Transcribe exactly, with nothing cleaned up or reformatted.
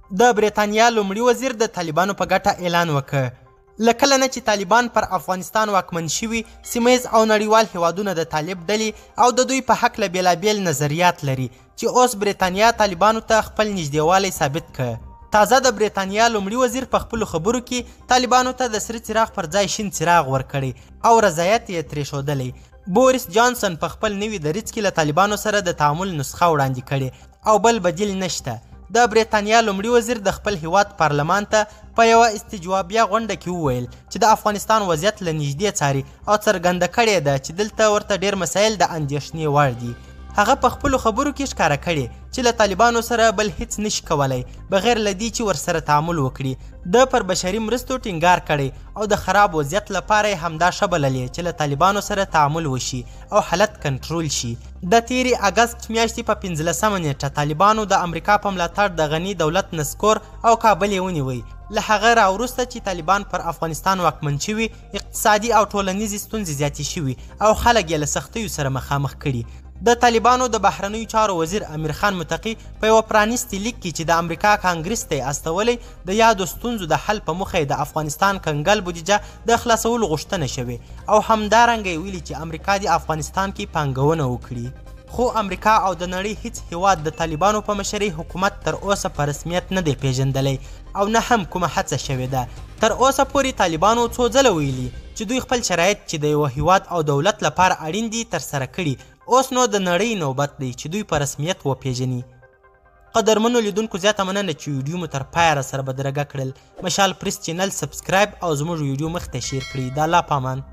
د بریتانیا لومړي وزیر د طالبانو په ګټه اعلان وکړ. له کله نه چې طالبان پر افغانستان واکمن شوي، سیمه او نړیوال هیوادونه د طالب ډلې او د دوی په هکله بېلابېل نظریات لري چې اوس بریتانیا طالبانو ته خپل نږدېوالی ثابت کړ. تازه د بریتانیا لومړي وزیر په خپلو خبرو کې طالبانو ته د سره څراغ پر ځای شین څراغ ورکړی او رضایت یې ترې ښودلی. بوریس جانسن په خپل نوي دریځ کې له طالبانو سره د تعامل نسخه وړاندې کړې او بل بدیل نشته. د بریتانیا لومړي وزیر د خپل هیواد پارلمان ته په یوه استجوابیه غونډه کې وویل چې د افغانستان وضعیت له نږدې څاري او څرګنده کړې ده چې دلته ورته ډېر مسایل د اندېښنې وړ دي. هغه په خپلو خبرو کې ښکاره کړې چې له طالبانو سره بل هیڅ نشي کولی بغیر له دې چې ورسره تعامل وکړي. د پر بشري مرستو ټینګار کړی او د خراب وضعیت لپاره یې همدا ښه بللې چې له طالبانو سره تعامل وشي او حالت کنټرول شي. د تیرې اګست میاشتې په پنځلسمه نیټه طالبانو د امریکا په ملاتړ د غني دولت نسکور او کابل یې ونیوی. له هغه راوروسته چې طالبان پر افغانستان واکمن شوي، اقتصادي او ټولنیزې ستونزې زیاتې شوي او خلک یې له سختیو سره مخامخ کړي. د طالبانو د بهرنیو چارو وزیر امیر خان متقي په یوه پرانیستي لیک کې چې د امریکا کانګرس ته یې استولی، د یادو ستونزو د حل په موخه د افغانستان کنګل بودیجه د خلاصولو غوښتنه شوې او همدارنګه یې ویلي چې امریکا د افغانستان کې پانګونه وکړي. خو امریکا او د نړۍ هیڅ هیواد د طالبانو په مشرۍ حکومت تر اوسه په رسمیت نه دی پیژندلی او نه هم کومه هڅه شوې ده. تر اوسه پورې طالبانو څو ځله ویلي چې دوی خپل شرایط چې د یوه هیواد او دولت لپاره اړین دي ترسره کړي. اوس نو د نړۍ نوبت دی چې دوی په رسمیت وپیژني. قدرمنو لیدونکو زیاته مننه چې ویډیو مو تر پایه راسره بدرګه کړل. مشال پریس چینل سبسکرایب او زموږ ویډیو مخ ته شیر کړئ. د الله پامان.